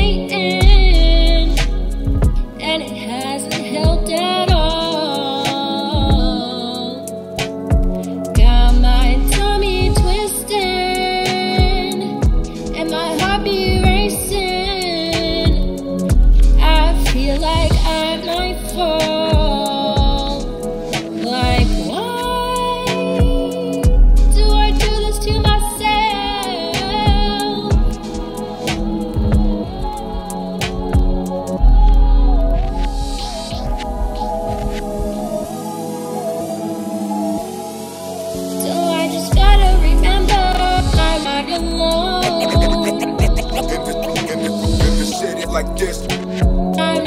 waiting, and it hasn't helped at all. Got my tummy twisting and my heart be racing. I feel like I might fall. Like, why do I do this to myself? So I just gotta remember I'm not alone. Said it like this. I'm